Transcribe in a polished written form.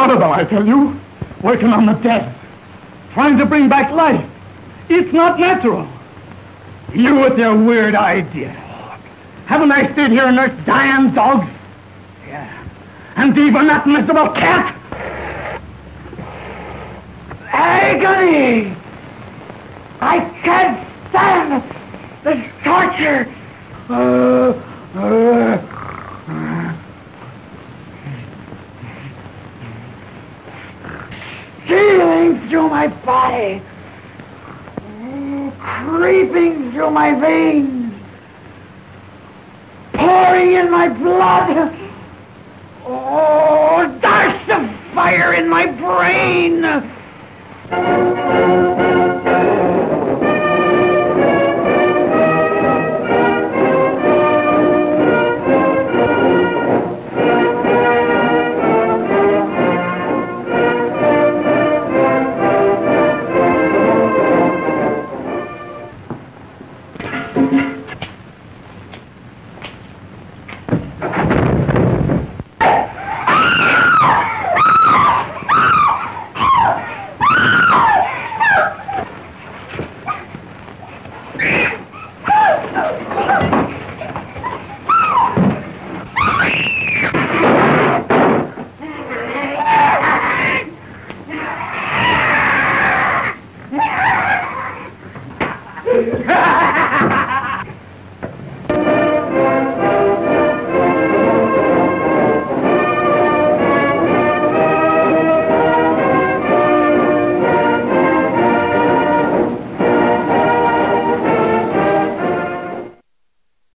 horrible, I tell you. Working on the dead. Trying to bring back life. It's not natural. You with your weird ideas. Haven't I stayed here and nursed dying dogs? Yeah. And even that miserable cat? Agony! I can't stand this torture! Stealing through my body, creeping through my veins, pouring in my blood. Oh, there's the fire in my brain.